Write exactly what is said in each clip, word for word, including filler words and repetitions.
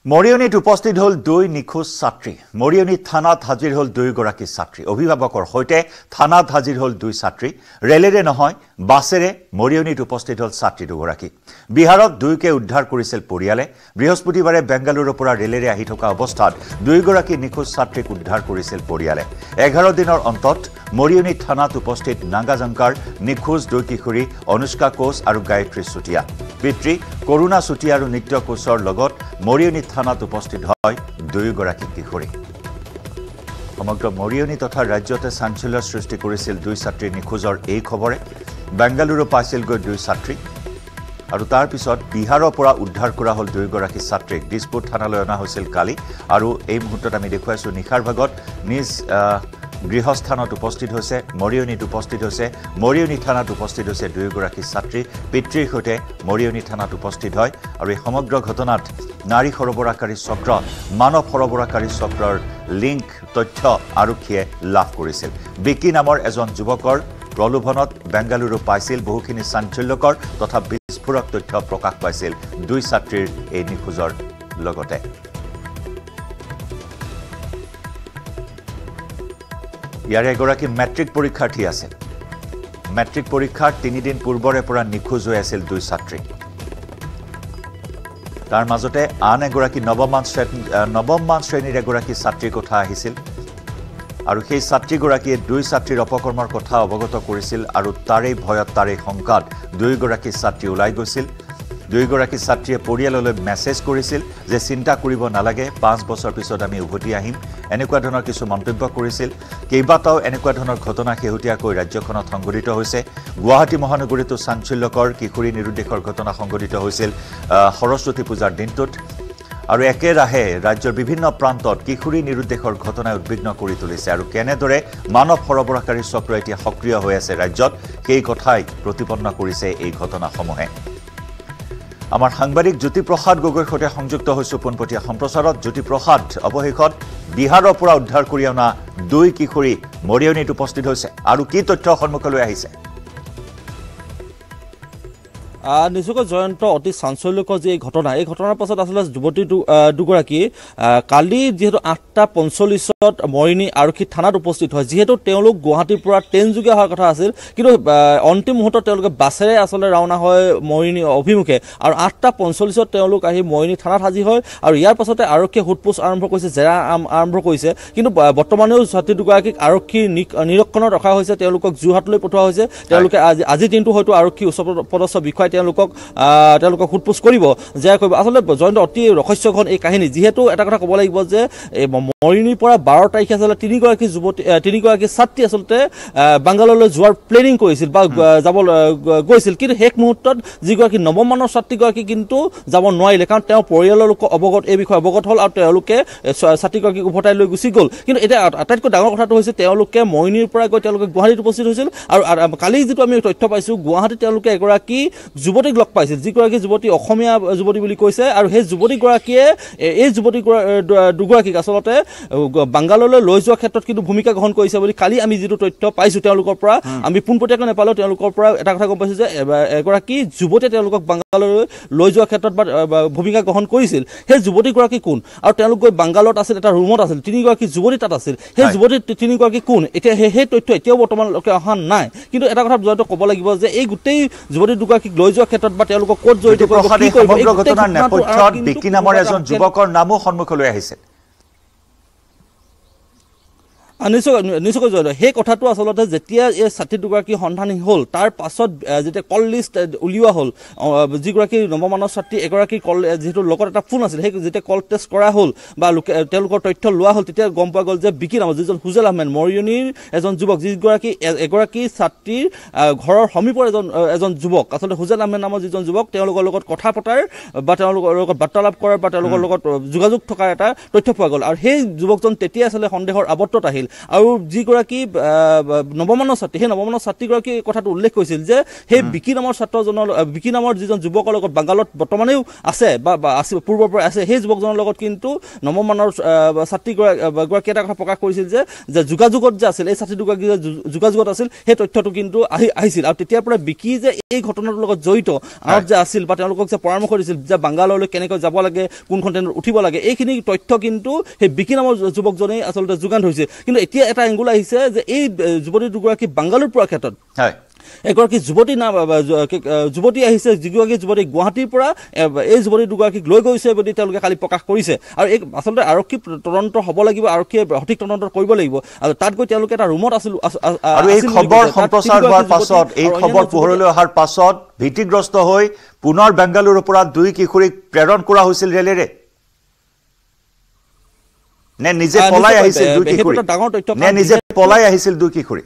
Marioni উপস্থিত হল দুই নিখোজ ছাত্ৰী Marioni থানাত হাজিৰ হল দুই গৰাকী ছাত্ৰী অভিভাৱকৰ হৈতে থানাত হাজিৰ হল দুই ছাত্ৰী ৰেলেৰে নহয় বাছেৰে Marioni উপস্থিত হল ছাত্ৰী দুগৰাকী বিহাৰত দুইকে উদ্ধাৰ কৰিছিল পৰিয়ালে বৃহস্পতিবাৰে বেংগালুৰুৰ পৰা ৰেলেৰে আহি থকা অৱস্থাত দুই গৰাকী নিখোজ ছাত্ৰীক উদ্ধাৰ কৰিছিল পৰিয়ালে এঘাৰ দিনৰ অন্তত Marioni থানাত উপস্থিত নাগাজংকাৰ নিখোজ দুই কিশোৰী অনুষ্কা কোচ আৰু গায়ত্ৰী সুটিয়া পিতৃ কৰোনা সুটিয়া আৰু নিত্য কোচৰ লগত Marioni থানাত উপস্থিত হয় দুই গৰাকী কিশোৰী সমগ্ৰ Marioni তথা ৰাজ্যতে চাঞ্চল্যৰ সৃষ্টি কৰিছিল দুই ছাত্ৰীৰ নিখোজৰ এই খবৰে বেংগালুৰু পাইছিল গৈ দুই ছাত্ৰী আৰু তাৰ পিছত বিহাৰৰ পৰা উদ্ধাৰ কৰা হল দুই গৰাকী ছাত্ৰীক দিছপুৰ থানালৈ অনা হৈছিল কালি আৰু এই মুহূৰ্তত আমি দেখুৱাইছো নিখাৰ ভাগত নিজ গৃহস্থানত উপস্থিত হৈছে Marioni উপস্থিত হৈছে Marioni থানাত উপস্থিত হৈছে দুই গৰাকী ছাত্ৰী পিতৃৰ হৈতে Marioni থানাত উপস্থিত হয় আৰু এই সমগ্ৰ ঘটনাত নাৰী সৰবৰাহকাৰী চক্ৰ মানৱ সৰবৰাহকাৰী চক্ৰৰ লিংক তথ্য আৰক্ষীয়ে লাভ কৰিছিল বিকি নামৰ এজন যুৱকৰ প্ৰলোভনত বেংগালুৰু পাইছিল বহুখিনি চাঞ্চল্যকৰ তথা বিস্ফোৰক তথ্য প্ৰকাশ পাইছিল দুই ছাত্ৰীৰ এই নিখোজৰ লগতে ইয়াৰে এগৰাকী মেট্ৰিক পৰীক্ষাৰ্থী আছে মেট্ৰিক পৰীক্ষাৰ তিনি দিন পূৰ্বৰে পৰা নিখোজ হৈ আছিল দুই ছাত্ৰী তাৰ মাজতে আন এগৰাকী নৱমমান নৱমমান শ্ৰেণীৰ এগৰাকী ছাত্ৰীৰ কথা আহিছিল আৰু সেই ছাত্ৰীগৰাকীয়ে দুই ছাত্ৰীৰ অপকৰ্মৰ কথা অৱগত কৰিছিল আৰু তাৰে ভয়ত তাৰে সংকাত দুই গৰাকী ছাত্ৰী ওলাই গৈছিল দুই গৰাকী ছাত্ৰীয়ে পৰিয়াললৈ মেছেজ কৰিছিল যে চিন্তা কৰিব নালাগে পাঁচ বছৰ পিছত আমি উভতি আহিম এনেকুৱা ধৰণৰ কিছু মন্তব্য কৰিছিল কেইবাটাও এনেকুৱা ধৰণৰ ঘটনা শেহতীয়াকৈ ৰাজ্যখনত সংঘটিত হৈছে গুৱাহাটী মহানগৰীতো চাঞ্চল্যকৰ কিশোৰী নিৰুদ্দেশৰ ঘটনা সংঘটিত হৈছিল সৰস্বতী পূজাৰ দিনটোত আৰু একেৰাহে ৰাজ্যৰ বিভিন্ন প্ৰান্তত কিশোৰী নিৰুদ্দেশৰ ঘটনাই উদ্বিগ্ন কৰি তুলিছে আৰু কেনেদৰে মানৱ সৰবৰাহকাৰী চক্ৰ এতিয়া সক্ৰিয় হৈ আছে ৰাজ্যত সেই কথাই প্ৰতিপন্ন কৰিছে এই ঘটনাসমূহে আমাৰ সাংবাদিক জ্যোতিপ্ৰসাদ গগৈৰ সৈতে সংযুক্ত হৈছো পোনপটীয়া সম্প্ৰচাৰত জ্যোতিপ্ৰসাদ অৱশেষত বিহাৰৰ পৰা উদ্ধাৰ কৰি অনা দুই কিশোৰী Marioniত উপস্থিত হৈছে আৰু কি তথ্য সন্মুখলৈ আহিছে নিশ্চয়কৈ জয়ন্ত অতি চাঞ্চল্যকৰ যে এই ঘটনা এই ঘটনাৰ পাছত আচলতে যুৱতী দুগৰাকী কালি যিহেতু আঠটা পঞ্চল্লিছত Marioni আৰক্ষী থানাত উপস্থিত হয় যিহেতু তেওঁলোক গুৱাহাটীৰ পৰা ট্ৰেইন যোগে অহাৰ কথা আছিল কিন্তু অন্তিম মুহূৰ্তত তেওঁলোকে বাছেৰে আচলতে ৰাওনা হয় Marioni অভিমুখে আৰু আঠটা পঞ্চল্লিছত তেওঁলোক আহি Marioni থানাত হাজিৰ হয় আৰু ইয়াৰ পাছতে আৰক্ষীয়ে সোধপোছ আৰম্ভ কৰিছে জেৰা আৰম্ভ কৰিছে কিন্তু বৰ্তমানেও ছাত্ৰী দুগৰাকীক আৰক্ষীৰ নিৰীক্ষণত ৰখা হৈছে তেওঁলোকক যোৰহাটলৈ পঠোৱা হৈছে তেওঁলোকে আজি আজি দিনটো হয়তো আৰক্ষী উচ্চপদস্থ বিষয়া তেওঁলোকক তেওঁলোকক সোধপোছ কৰিব যে কৰিব আচলতে জয়ন্ত অতি ৰহস্যঘন এই কাহিনী যিহেতু এটা কথা ক'ব লাগিব যে Marioniৰ পৰা বাৰ তাৰিখে আচলতে তিনিগৰাকী যুৱতী তিনিগৰাকী ছাত্ৰী আচলতে বাংগালোৰলৈ যোৱাৰ প্লেনিং কৰিছিল বা যাব গৈছিল কিন্তু শেষ মুহূৰ্তত যিগৰাকী নৱমমানৰ ছাত্ৰীগৰাকী কিন্তু যাব নোৱাৰিলে কাৰণ তেওঁৰ পৰিয়ালৰ লোক অৱগত এই বিষয়ে অৱগত হ'ল আৰু তেওঁলোকে ছাত্ৰীগৰাকীক উভতাই লৈ গুচি গ'ল কিন্তু এতিয়া আটাইতকৈ ডাঙৰ কথাটো হৈছে তেওঁলোকে Marioniৰ পৰা গৈ তেওঁলোকে গুৱাহাটীত উপস্থিত হৈছিল আৰু কালি যিটো আমি তথ্য পাইছোঁ গুৱাহাটীত তেওঁলোকে এগৰাকী যুৱতীক লগ পাইছিল যিগৰাকী যুৱতী অসমীয়া যুৱতী বুলি কৈছে আৰু সেই যুৱতীগৰাকীয়ে এই যুৱতী দুগৰাকীক আচলতে বাংগালোৰলৈ লৈ যোৱাৰ ক্ষেত্ৰত কিন্তু ভূমিকা গ্ৰহণ কৰিছে বুলি কালি আমি যিটো তথ্য পাইছোঁ তেওঁলোকৰ পৰা আমি পোনপটীয়াকৈ নাপালেও তেওঁলোকৰ পৰা এটা কথা গম পাইছোঁ যে এগৰাকী যুৱতীয়ে তেওঁলোকক বাংগালোৰলৈ লৈ যোৱাৰ ক্ষেত্ৰত বা ভূমিকা গ্ৰহণ কৰিছিল সেই যুৱতীগৰাকী কোন আৰু তেওঁলোক গৈ বাংগালোৰত আছিল এটা ৰুমত আছিল তিনিগৰাকী যুৱতী তাত আছিল সেই যুৱতী তিনিগৰাকী কোন এতিয়া সেই তথ্য এতিয়াও বৰ্তমানলৈকে অহা নাই কিন্তু এটা কথা জয়ন্ত ক'ব লাগিব যে এই গোটেই যুৱতী দুগৰাকীক লৈ যোৱাৰ ক্ষেত্ৰত বা তেওঁলোকক ক'ত জড়িত কৰিব কি কৰিব সমগ্ৰ ঘটনাৰ নেপথ্যত বিকি নামৰ এজন যুৱকৰ নামো সন্মুখলৈ আহিছে নিশ্চয় নিশ্চয়কৈ জয়ন্ত সেই কথাটো আচলতে যেতিয়া এই ছাত্ৰী দুগৰাকী সন্ধানী হ'ল তাৰ পাছত যেতিয়া কল লিষ্ট উলিওৱা হ'ল যিগৰাকী নৱমানৰ ছাত্ৰী এগৰাকী কল যিহেতু লগত এটা ফোন আছিল সেই যেতিয়া কল টেষ্ট কৰা হ'ল বা তেওঁলোকৰ তথ্য লোৱা হ'ল তেতিয়া গম পোৱা গ'ল যে বিকি নামৰ যিজন হুজেল আহমেদ Marioniৰ এজন যুৱক যিগৰাকী এগৰাকী ছাত্ৰীৰ ঘৰৰ সমীপৰ এজন এজন যুৱক আচলতে হুজেল আহমেদ নামৰ যিজন যুৱক তেওঁলোকৰ লগত কথা পতাৰ বা তেওঁলোকৰ লগত বাৰ্তালাপ কৰাৰ বা তেওঁলোকৰ লগত যোগাযোগ থকাৰ এটা তথ্য পোৱা গ'ল আৰু সেই যুৱকজন তেতিয়া আচলতে সন্দেহৰ আৱৰ্তত আহিল আৰু যিগৰাকী নৱমানৰ ছাত্ৰী সেই নৱমানৰ ছাত্ৰীগৰাকী কথাটো উল্লেখ কৰিছিল যে সেই বিকি নামৰ ছাত্ৰজনৰ বিকি নামৰ যিজন যুৱকৰ লগত বাংগালত বৰ্তমানেও আছে বা আছে পূৰ্বৰ পৰা আছে সেই যুৱকজনৰ লগত কিন্তু নৱমানৰ ছাত্ৰীগৰাকী এটা কথা প্ৰকাশ কৰিছিল যে যে যোগাযোগত যে আছিল এই ছাত্ৰী দুগৰাকী যে যোগাযোগত আছিল সেই তথ্যটো কিন্তু আহি আহিছিল আৰু তেতিয়াৰ পৰা বিকি যে এই ঘটনাটোৰ লগত জড়িত আৰত যে আছিল বা তেওঁলোকক যে পৰামৰ্শ দিছিল যে বাংগালৰলৈ কেনেকৈ যাব লাগে কোনখন ট্ৰেইনত উঠিব লাগে এইখিনি তথ্য কিন্তু সেই বিকি নামৰ যুৱকজনেই আচলতে যোগান ধৰিছে কিন্তু এতিয়া এটা এংগুল আহিছে যে এই যুৱতী দুগৰাকী বাংগালোৰ পোৱাৰ ক্ষেত্ৰত এগৰাকী যুৱতী নাম যুৱতী আহিছে যিগৰাকী যুৱতী গুৱাহাটীৰ পৰা এই যুৱতী দুগৰাকীক লৈ গৈছে বুলি তেওঁলোকে কালি প্ৰকাশ কৰিছে আৰু এই আচলতে আৰক্ষী তদন্ত হ'ব লাগিব আৰক্ষীয়ে সঠিক তদন্ত কৰিব লাগিব আৰু তাত গৈ তেওঁলোকে এটা ৰুমত আছিল আৰু এই খবৰ সম্প্ৰচাৰ হোৱাৰ পাছত এই খবৰ পোহৰলৈ অহাৰ পাছত ভীতিগ্ৰস্ত হৈ পুনৰ বেংগালুৰুৰ পৰা দুই কিশোৰীক প্ৰেৰণ কৰা হৈছিল ৰেলেৰে নে নিজে পলাই আহিছিল দুই কিশোৰী নে নিজে পলাই আহিছিল দুই কিশোৰী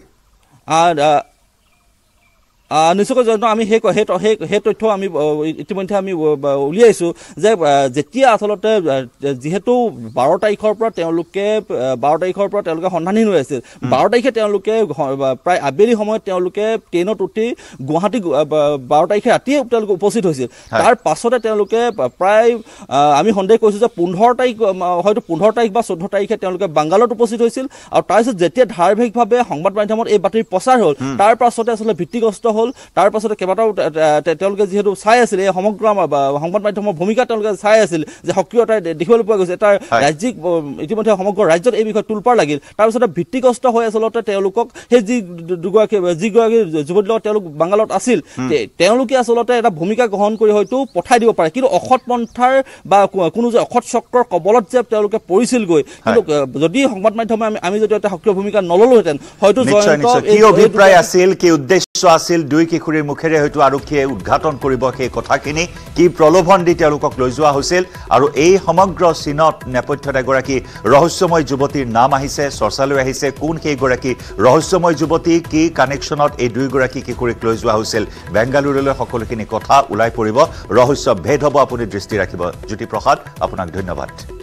নিশ্চয়কৈ জয়ন্ত আমি সেই সেই তথ্য আমি ইতিমধ্যে আমি উলিয়াইছোঁ যে যেতিয়া আচলতে যিহেতু বাৰ তাৰিখৰ পৰা তেওঁলোকে বাৰ তাৰিখৰ পৰা তেওঁলোকে সন্ধানহীন হৈ আছিল বাৰ তাৰিখে তেওঁলোকে প্ৰায় আবেলি সময়ত তেওঁলোকে ট্ৰেইনত উঠি গুৱাহাটী বাৰ তাৰিখে ৰাতিয়ে তেওঁলোকে উপস্থিত হৈছিল তাৰ পাছতে তেওঁলোকে প্ৰায় আমি সন্দেহ কৰিছোঁ যে পোন্ধৰ তাৰিখ হয়তো পোন্ধৰ তাৰিখ বা চৈধ্য তাৰিখে তেওঁলোকে বাংগালোৰত উপস্থিত হৈছিল আৰু তাৰপিছত যেতিয়া ধাৰাবাহিকভাৱে সংবাদ মাধ্যমত এই বাতৰি প্ৰচাৰ হ'ল তাৰ পাছতে আচলতে ভিত্তিগ্ৰস্ত হ'ল তাৰ পাছতে কেইবাটাও তেওঁলোকে যিহেতু চাই আছিল এই সমগ্ৰ সংবাদ মাধ্যমৰ ভূমিকা তেওঁলোকে চাই আছিল যে সক্ৰিয়তা দেখিবলৈ পোৱা গৈছে তাৰ ৰাজ্যিক ইতিমধ্যে সমগ্ৰ ৰাজ্যত এই বিষয়ে তোলপাৰ লাগিল তাৰপিছতে ভিত্তিগ্ৰস্ত হৈ আচলতে তেওঁলোকক সেই যি দুগৰাকী যিগৰাকী যুৱতীৰ লগত তেওঁলোক বাংগালোৰত আছিল তেওঁলোকে আচলতে এটা ভূমিকা গ্ৰহণ কৰি হয়তো পঠাই দিব পাৰে কিন্তু অসৎ পন্থাৰ বা কোনো যে অসৎ চক্ৰৰ কবলত যে তেওঁলোকে পৰিছিলগৈ কিন্তু যদি সংবাদ মাধ্যমে আমি যদি এটা সক্ৰিয় ভূমিকা নললোহেঁতেন হয়তো কি অভিপ্ৰায় আছিল কি উদ্দেশ্য আছিল দুই কিশোৰীৰ মুখেৰে হয়তো আৰক্ষীয়ে উদ্ঘাটন কৰিব সেই কথাখিনি কি প্ৰলোভন দি তেওঁলোকক লৈ যোৱা হৈছিল আৰু এই সমগ্ৰ চীনত নেপথ্যত এগৰাকী ৰহস্যময় যুৱতীৰ নাম আহিছে চৰ্চালৈ আহিছে কোন সেইগৰাকী ৰহস্যময় যুৱতী কি কানেকশ্যনত এই দুইগৰাকী কিশোৰীক লৈ যোৱা হৈছিল বেংগালুৰুলৈ সকলোখিনি কথা ওলাই পৰিব ৰহস্য ভেদ হ'ব আপুনি দৃষ্টি ৰাখিব জ্যোতিপ্ৰসাদ আপোনাক ধন্যবাদ